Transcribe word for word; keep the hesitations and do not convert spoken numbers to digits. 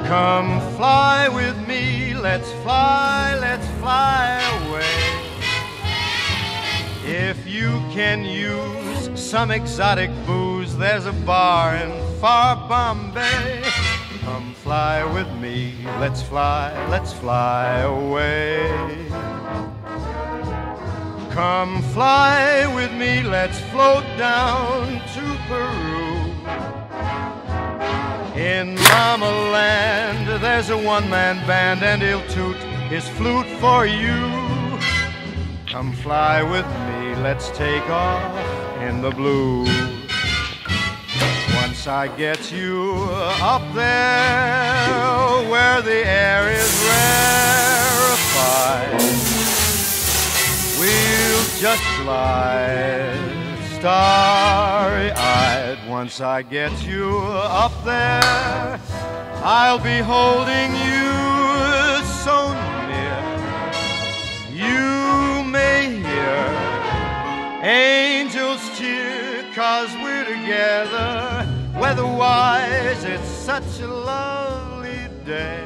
Come fly with me, let's fly, let's fly away. If you can use some exotic booze, there's a bar in far Bombay. Come fly with me, let's fly, let's fly away. Come fly with me, let's float down to Peru. In Mama Land, there's a one-man band, and he'll toot his flute for you. Come fly with me, let's take off in the blue. Once I get you up there, where the air is rarefied, we'll just glide starry-eyed. Once I get you up there, I'll be holding you so near. You may hear angels cheer, 'cause we're together. Weather-wise, it's such a lovely day.